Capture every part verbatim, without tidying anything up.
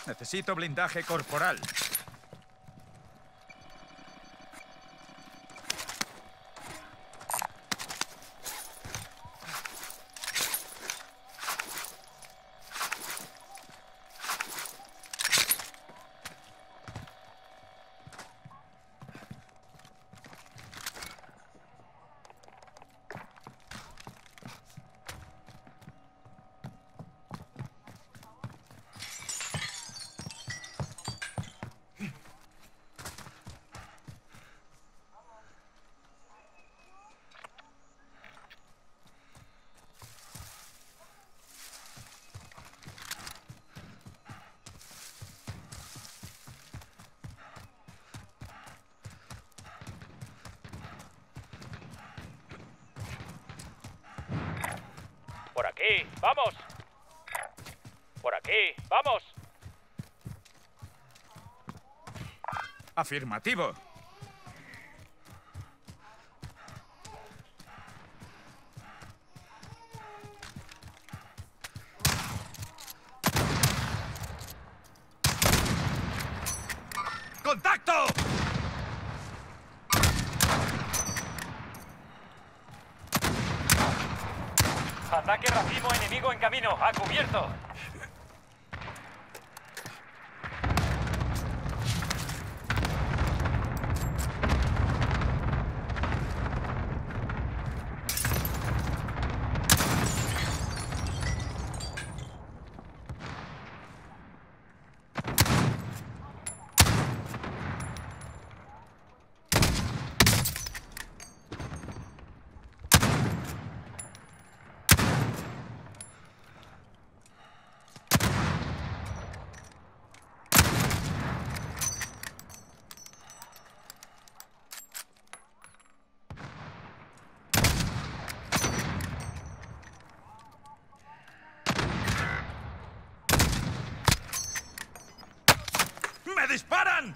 Necesito blindaje corporal. Por aquí, vamos. Por aquí, vamos. Afirmativo. ¡Contacto! Ataque racimo enemigo en camino. ¡A cubierto! ¡Me disparan!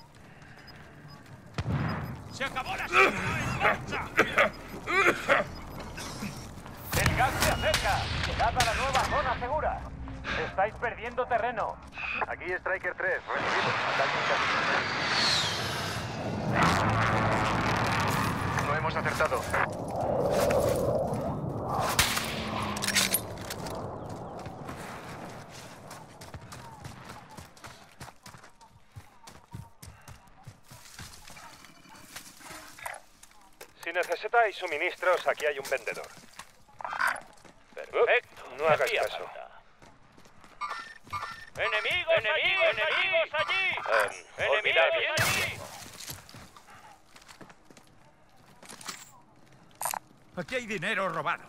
¡Se acabó la seguridad en marcha! ¡El gas se acerca! ¡Llegad a la nueva zona segura! ¡Estáis perdiendo terreno! Aquí Striker tres, recibido. Ataque en camino. No hemos acertado. Si necesitáis suministros, aquí hay un vendedor. Perfecto. No hagas hacía caso. falta. ¡Enemigos, enemigos, enemigos allí! Eh, ¡Enemigos olvidad bien. allí! Aquí hay dinero robado.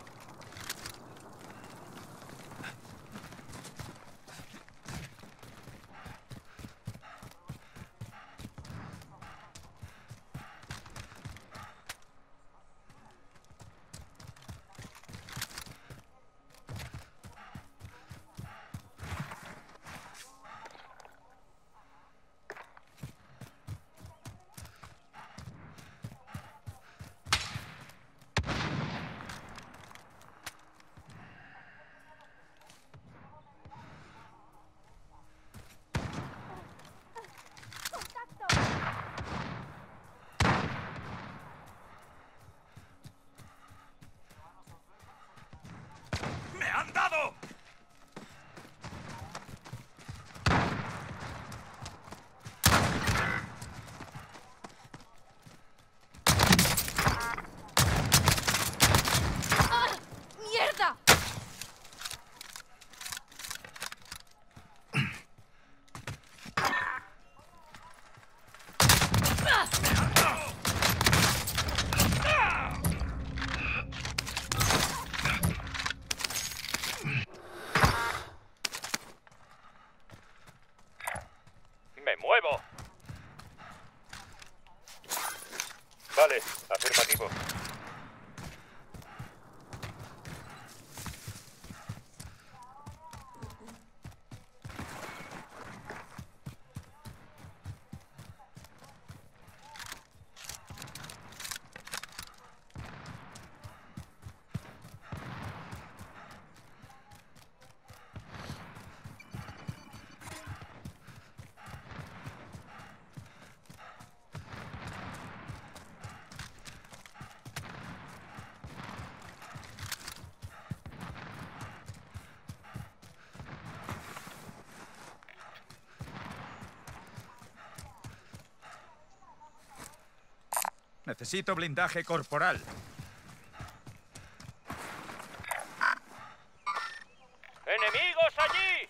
Necesito blindaje corporal. ¡Enemigos allí!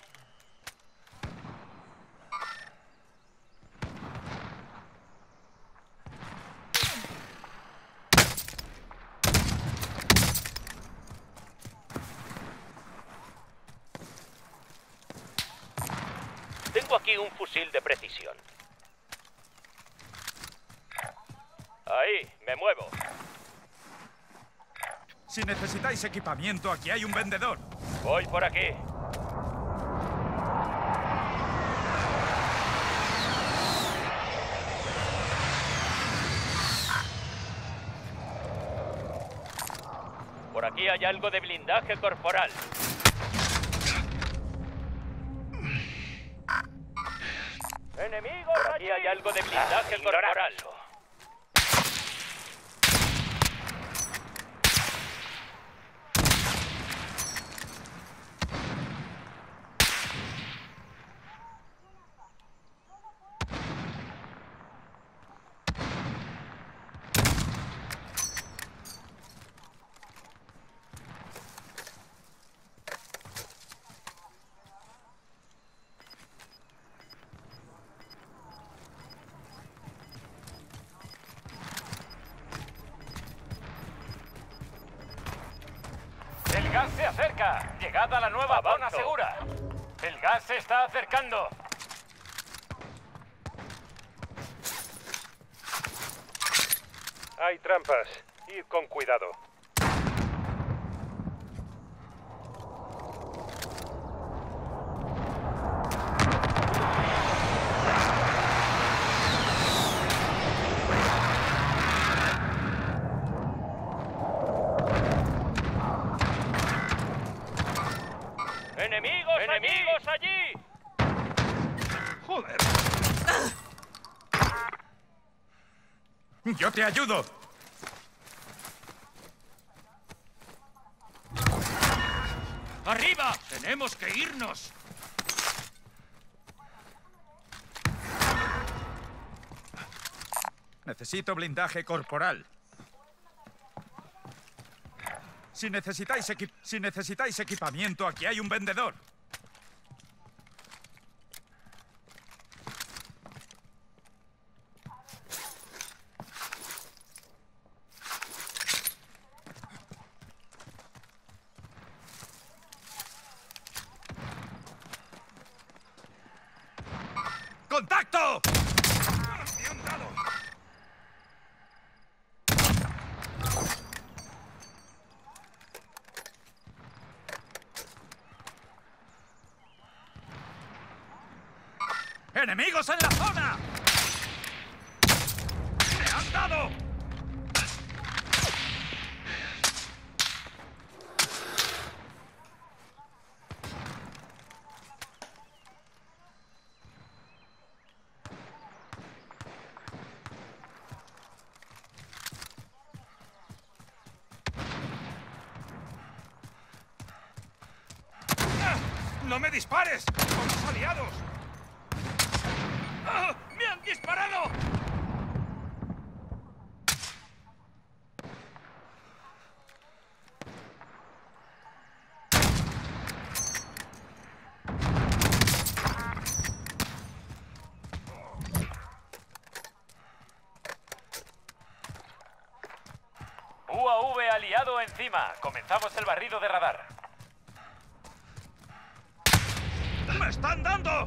Tengo aquí un fusil de precisión. Ahí, me muevo. Si necesitáis equipamiento, aquí hay un vendedor. Voy por aquí. Por aquí hay algo de blindaje corporal. ¡Enemigos! Por aquí hay algo de blindaje ah, corporal. ¡El gas se acerca! ¡Llegad a la nueva Avanzo. Zona segura! ¡El gas se está acercando! Hay trampas. Id con cuidado. ¡Enemigos, enemigos allí! ¡Joder! ¡Yo te ayudo! ¡Arriba! ¡Tenemos que irnos! Necesito blindaje corporal. Si necesitáis, equi- si necesitáis equipamiento, aquí hay un vendedor. ¡Contacto! ¡Me han dado! ¡Enemigos en la zona! ¡Me han dado! ¡No me dispares! ¡Somos aliados! ¡Ah! ¡Me han disparado! U A V aliado encima. Comenzamos el barrido de radar. ¡Me están dando!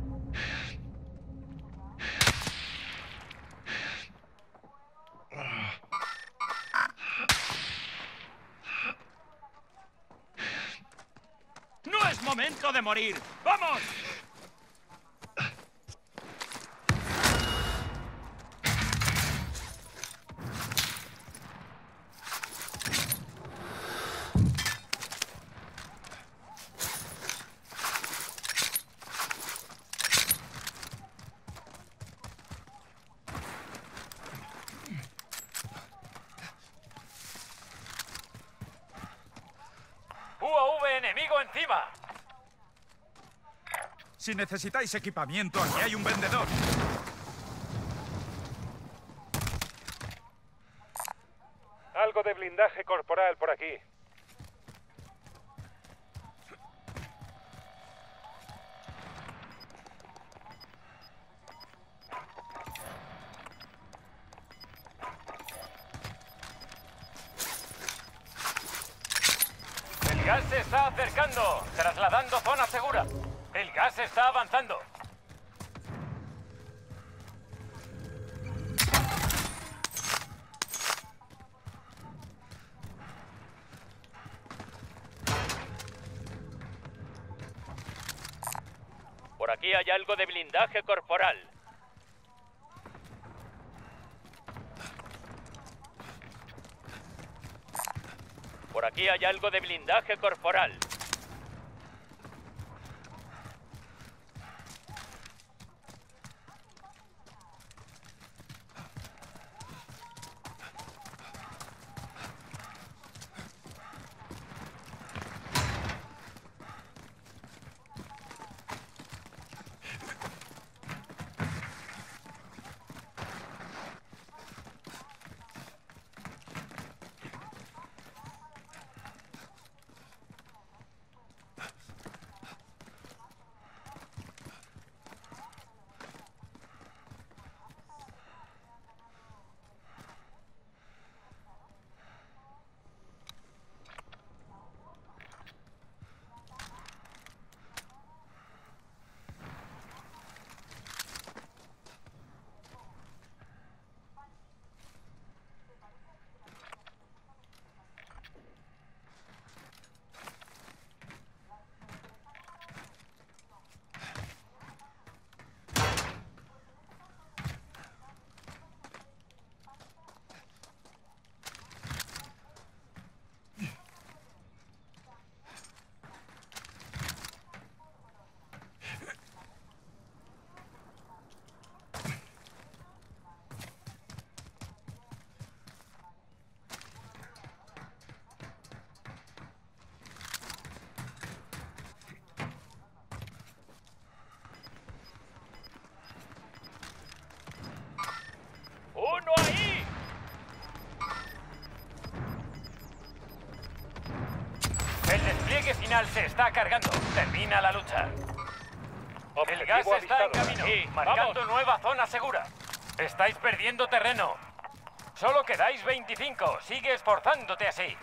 ¡No es momento de morir! ¡Vamos! U A V enemigo encima. Si necesitáis equipamiento, aquí hay un vendedor. algo de blindaje corporal por aquí. El gas se está acercando, trasladando zona segura. El gas está avanzando. Por aquí hay algo de blindaje corporal. Por aquí hay algo de blindaje corporal. ¡Uno ahí! El despliegue final se está cargando. Termina la lucha. El gas Objetivo está en avistado. camino, Sí, marcando vamos. nueva zona segura. Estáis perdiendo terreno. Solo quedáis veinticinco. Sigue esforzándote así.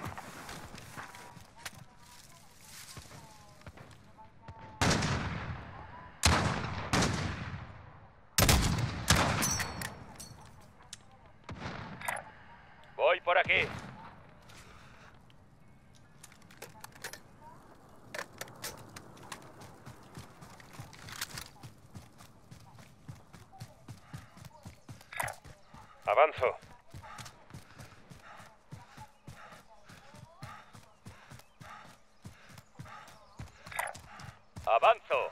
Voy por aquí. Avanzo. Avanzo.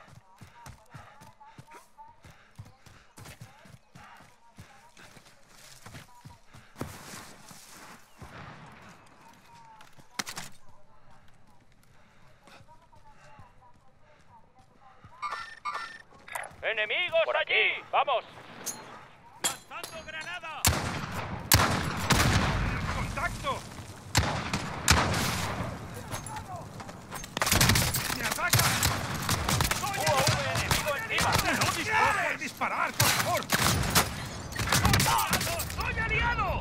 ¡Enemigos Por aquí. allí! ¡Vamos! ¡Lanzando granada! ¡Contacto! ¡Me atacan! ¡U A V enemigo encima! ¡No disparar por disparar, por favor! ¡Soy aliado!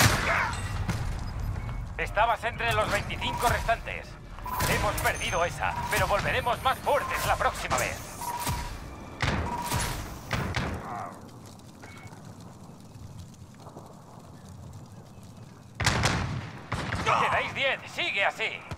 Estabas entre los veinticinco restantes. Hemos perdido esa, pero volveremos más fuertes la próxima vez. Quedáis diez, sigue así.